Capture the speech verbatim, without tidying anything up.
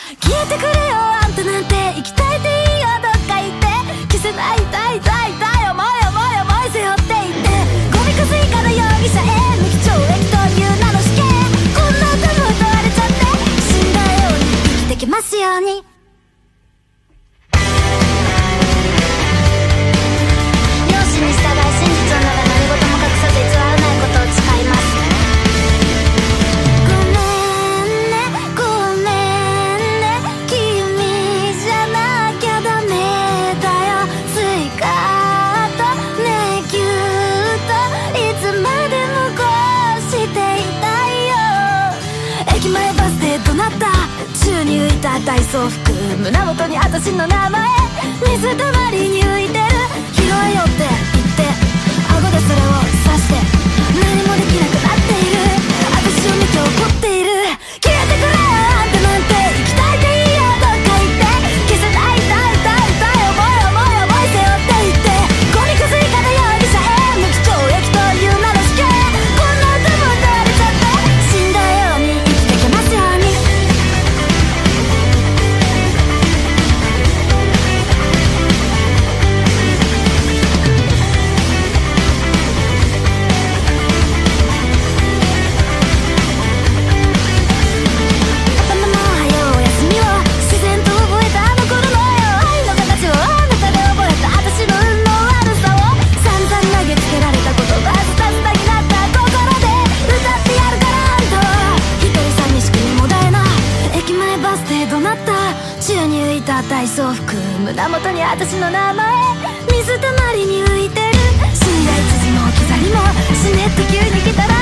消えてくれよあんたなんて、生きたいでいいよどっか行って、消せない痛い痛い痛い思い思い思い背負っていって、ゴミくず以下の容疑者へ無期懲役という名の死刑、こんな歌も歌われちゃって、死んだように生きてきますように。容姿に従い真実をなら何事も隠さず偽らないことを誓います。ごめんねごめんね、君じゃなきゃダメだよ。スイカとねぎゅーといつまでもこうしていたいよ。駅前バスで怒鳴った宙に浮いた体操服、胸元に私の名前水たまりに浮いてる。拾えよって言って顎でそれを刺して何もできなくなっている。私を見て怒っている。消えてくれよあんたなんて、生きたいでいいよどっか行って、消せない痛い痛い痛い思い思い思い背負っていって、ゴミくず以下の容疑者へ無期懲役という名の死刑、こんな歌も歌われちゃって、死んだように生きてきますように。体操服、胸元に私の名前水たまりに浮いてる。深夜いちじの置き去りも湿って急に来たら